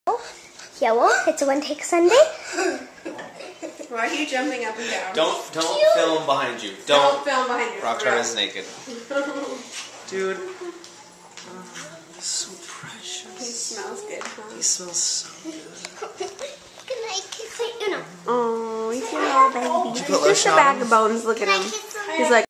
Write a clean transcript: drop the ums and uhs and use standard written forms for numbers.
Yellow. It's a one-take Sunday. Why are you jumping up and down? Don't film behind you. Don't film behind you. Rockstar is naked. Dude. He's so precious. He smells good, huh? He smells so good. Good night, kiss it, Oh, he's your little baby. Did you He's put just a lotion bag on of bones. Look at him. He's like.